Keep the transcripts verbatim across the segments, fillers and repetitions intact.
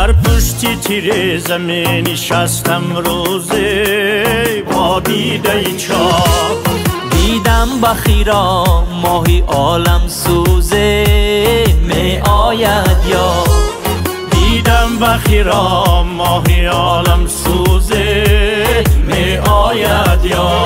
در پشت تیره زمین نشستم روزه با دیده چاک. دیدم بخیرا ماهی عالم سوزه می آید یا. دیدم بخیرا ماهی عالم سوزه می آید یا.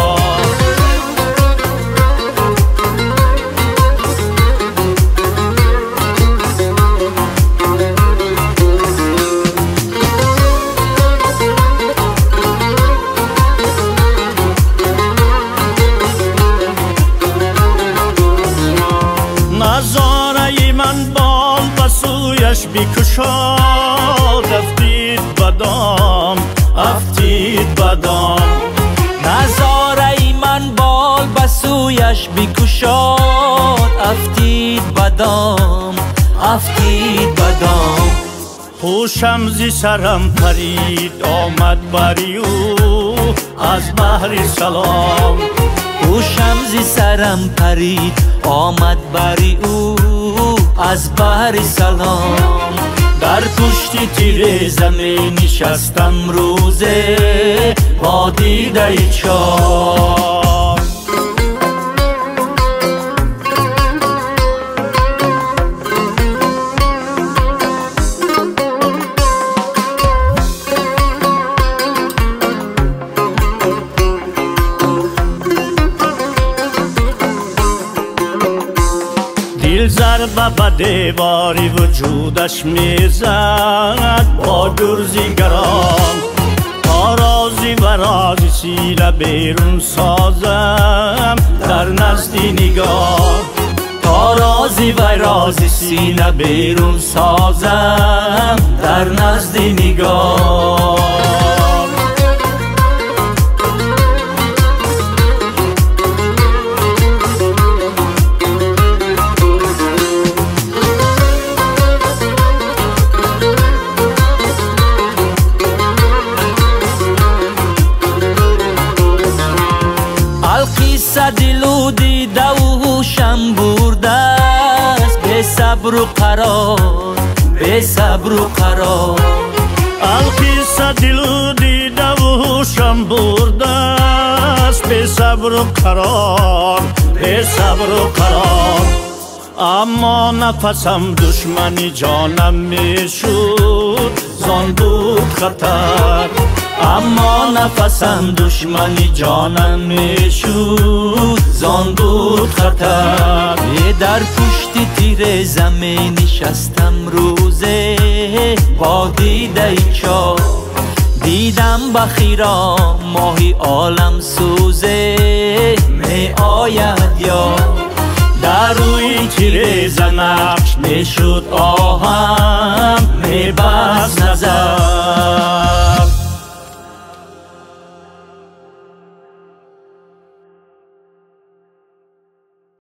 نظاره من بال بسویش بکشاد افتید بدام افتید بدام. نظاره من بال بسویش بکشاد افتید بدام افتید بدام. هوشم زی سرم پرید آمد بری او از بحر سلام. هوشم زی سرم پرید آمد بری او از بحر سلام. در پشت تیره زمین نشستم روزه با دیده چاک. دل ضربه به دیواری وجودش میزد با گرزیگران. تا رازی و رازی سیله بیرون سازم در نزد نگار. تا رازی و رازی سینه بیرون سازم در نزد نگار. القصه دلو دیده و هوشم برده است بی صبر و قرار بی صبر و قرار. القصه دلو دیده و هوشم برده است بی صبر و قرار بی صبر و قرار. اما نفسم دشمن جانم میشد زان بود خطر. اما نفسم دشمن جانم میشد زان بود خطر. در پشت تیره زمین نشستم روزه با دیده چاک. دیدم بخیرا ماهی عالم سوزه می آید یا. در روی تیره نقش میشد آهم میبست نظر.